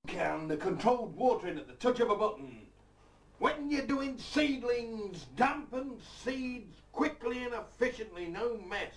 Can, the controlled watering at the touch of a button. When you're doing seedlings, dampen seeds quickly and efficiently, no mess.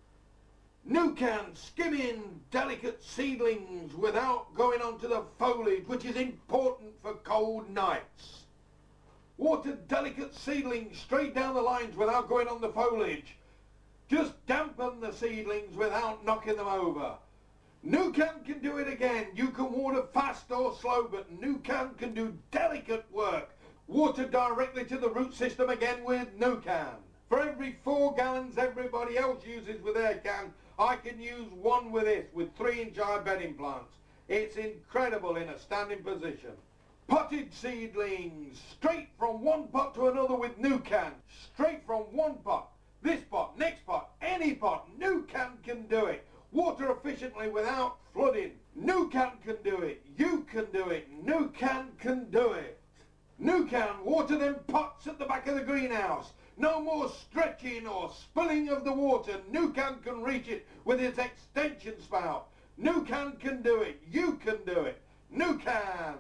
Nucan, skimming delicate seedlings without going onto the foliage, which is important for cold nights. Water delicate seedlings straight down the lines without going on the foliage. Just dampen the seedlings without knocking them over. Nucan can do it again. You can water fast or slow, but Nucan can do delicate work. Water directly to the root system again with Nucan. For every 4 gallons everybody else uses with their can, I can use 1 with this, with 3-inch high bedding plants. It's incredible in a standing position. Potted seedlings, straight from one pot to another with Nucan. Straight from one pot, this pot, next pot, any pot, Nucan can do it. Water efficiently without flooding. Nucan can do it. You can do it. Nucan can do it. Nucan, water them pots at the back of the greenhouse. No more stretching or spilling of the water. Nucan can reach it with its extension spout. Nucan can do it. You can do it. Nucan.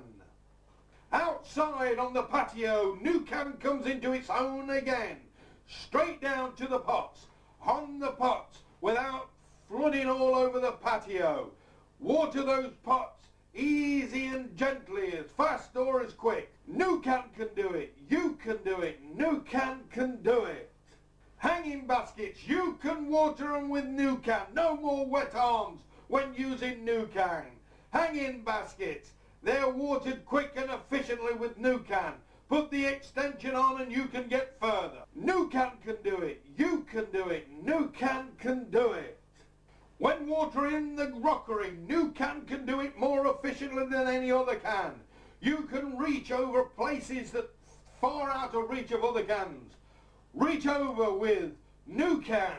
Outside on the patio, Nucan comes into its own again. Straight down to the pots. On the pots without flooding all over the patio. Water those pots easy and gently, as fast or as quick. Nucan can do it. You can do it. Nucan can do it. Hanging baskets, you can water them with Nucan. No more wet arms when using Nucan. Hanging baskets, they're watered quick and efficiently with Nucan. Put the extension on and you can get further. Nucan can do it. You can do it. Nucan can do it. When watering the rockery, Nucan can do it more efficiently than any other can. You can reach over places that far out of reach of other cans. Reach over with Nucan.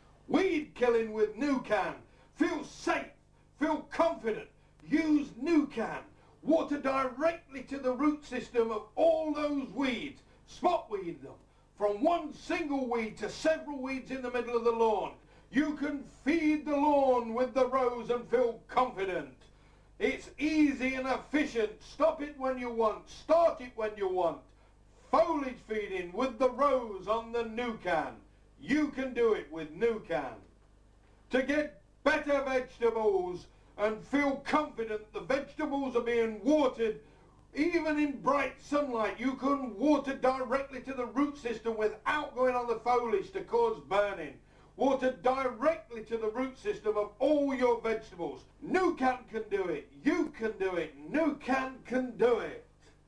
Weed killing with Nucan. Feel safe. Feel confident. Use Nucan. Water directly to the root system of all those weeds. Spot weed them. From one single weed to several weeds in the middle of the lawn. You can feed the lawn with the rose and feel confident. It's easy and efficient. Stop it when you want. Start it when you want. Foliage feeding with the rose on the Nucan. You can do it with Nucan. To get better vegetables and feel confident the vegetables are being watered even in bright sunlight, you can water directly to the root system without going on the foliage to cause burning. Water directly to the root system of all your vegetables. Nucan can do it. You can do it. Nucan can do it.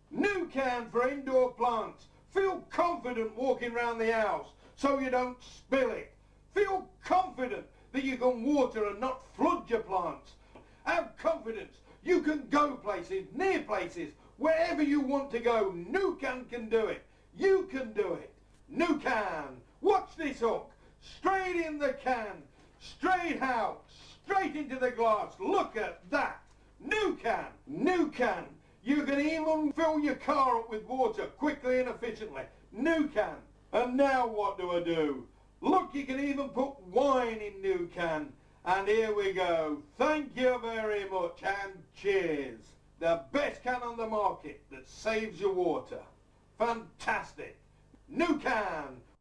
Nucan for indoor plants. Feel confident walking around the house so you don't spill it. Feel confident that you can water and not flood your plants. Have confidence. You can go places, near places, wherever you want to go. Nucan can do it. You can do it. Nucan. Watch this hook. Straight in the can, straight out, straight into the glass. Look at that. Nucan. Nucan. You can even fill your car up with water quickly and efficiently. Nucan. And now what do I do? Look, you can even put wine in Nucan. And here we go. Thank you very much and cheers. The best can on the market that saves your water. Fantastic. Nucan.